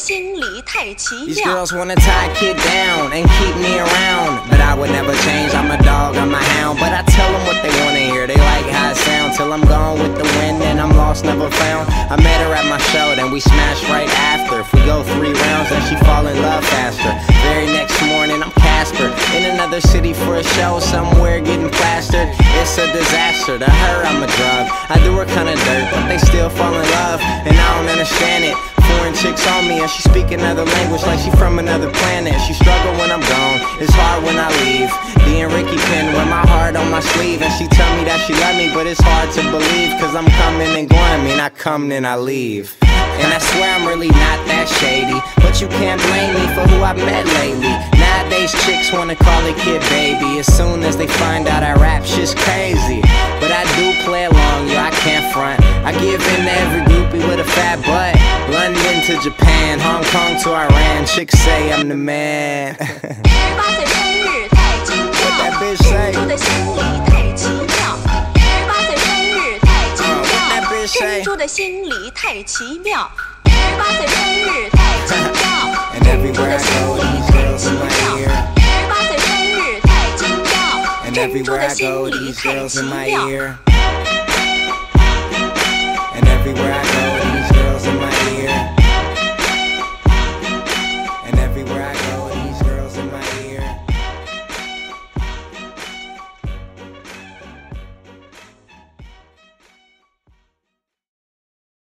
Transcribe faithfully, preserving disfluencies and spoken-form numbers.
心里太奇 These 妙。 girls wanna tie a kid down and keep me around, but I would never change. I'm a dog, I'm a hound, but I tell them what they wanna hear. They like how it sounds till I'm gone with the wind and I'm lost, never found. I met her at my show, then we smashed right after. If we go three rounds, then she fall in love faster. Very next morning, I'm Casper in another city for a show somewhere getting plastered. It's a disaster. To her, I'm a drug. I do her kinda dirt, but they still fall in love, and I don't understand it. Foreign chicks on me and she speak another language like she from another planet. She struggle when I'm gone, it's hard when I leave. D and Ricky Penn wear my heart on my sleeve, and she tell me that she love me, but it's hard to believe, cause I'm coming and going. I mean, I come then I leave. And I swear I'm really not that shady, but you can't blame me for who I've met lately. Nowadays chicks wanna call a kid baby as soon as they find out I rap shit's crazy. But I do play along, yo, I can't front. I give in to every groupie with a fat butt. London to Japan, Hong Kong to Iran, chicks say I'm the man. 十八岁生日太精妙， That bitch say? 庆祝的心里太奇妙。十八岁生日太精 Uh, what that 妙， bitch say? 庆祝的心里太奇妙。十八岁生日太精妙， And everywhere I go, these girls in my ear. 十八岁生日太精妙， And 庆祝 everywhere 的 I 心 go, 里 these 太 girls 奇 in my 妙。 ear. And everywhere I